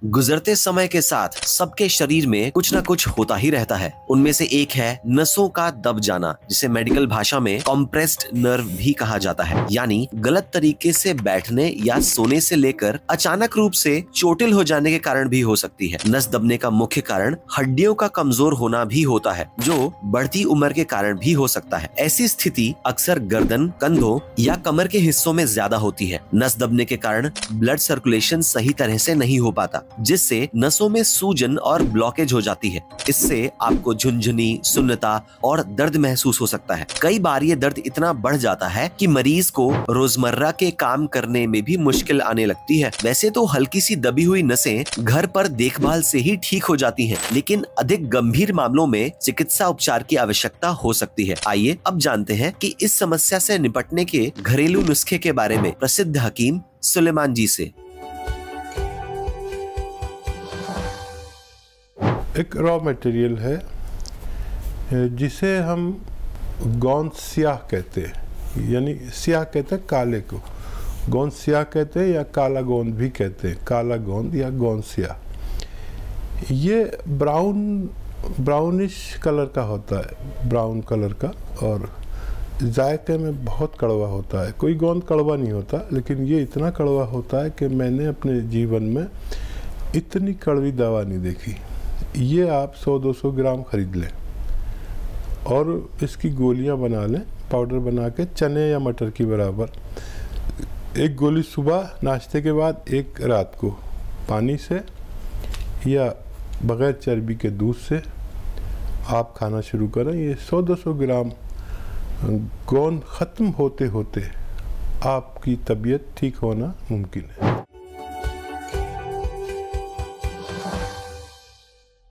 गुजरते समय के साथ सबके शरीर में कुछ ना कुछ होता ही रहता है। उनमें से एक है नसों का दब जाना, जिसे मेडिकल भाषा में कॉम्प्रेस्ड नर्व भी कहा जाता है। यानी गलत तरीके से बैठने या सोने से लेकर अचानक रूप से चोटिल हो जाने के कारण भी हो सकती है। नस दबने का मुख्य कारण हड्डियों का कमजोर होना भी होता है, जो बढ़ती उम्र के कारण भी हो सकता है। ऐसी स्थिति अक्सर गर्दन, कंधों या कमर के हिस्सों में ज्यादा होती है। नस दबने के कारण ब्लड सर्कुलेशन सही तरह से नहीं हो पाता, जिससे नसों में सूजन और ब्लॉकेज हो जाती है। इससे आपको झुनझुनी, सुन्नता और दर्द महसूस हो सकता है। कई बार ये दर्द इतना बढ़ जाता है कि मरीज को रोजमर्रा के काम करने में भी मुश्किल आने लगती है। वैसे तो हल्की सी दबी हुई नसें घर पर देखभाल से ही ठीक हो जाती हैं, लेकिन अधिक गंभीर मामलों में चिकित्सा उपचार की आवश्यकता हो सकती है। आइए अब जानते हैं कि इस समस्या से निपटने के घरेलू नुस्खे के बारे में प्रसिद्ध हकीम सुलेमान जी से। एक रॉ मटेरियल है जिसे हम गोंद स्याह कहते हैं, यानी स्याह कहते हैं काले को, गोंद स्याह कहते हैं या काला गोंद भी कहते हैं, काला गोंद या गोंद स्याह। ये ब्राउनिश कलर का होता है, ब्राउन कलर का, और जायके में बहुत कड़वा होता है। कोई गोंद कड़वा नहीं होता, लेकिन ये इतना कड़वा होता है कि मैंने अपने जीवन में इतनी कड़वी दवा नहीं देखी। ये आप 100-200 ग्राम खरीद लें और इसकी गोलियां बना लें, पाउडर बना के, चने या मटर की बराबर। एक गोली सुबह नाश्ते के बाद, एक रात को पानी से या बग़ैर चर्बी के दूध से आप खाना शुरू करें। ये 100-200 ग्राम गोंद ख़त्म होते होते आपकी तबीयत ठीक होना मुमकिन है।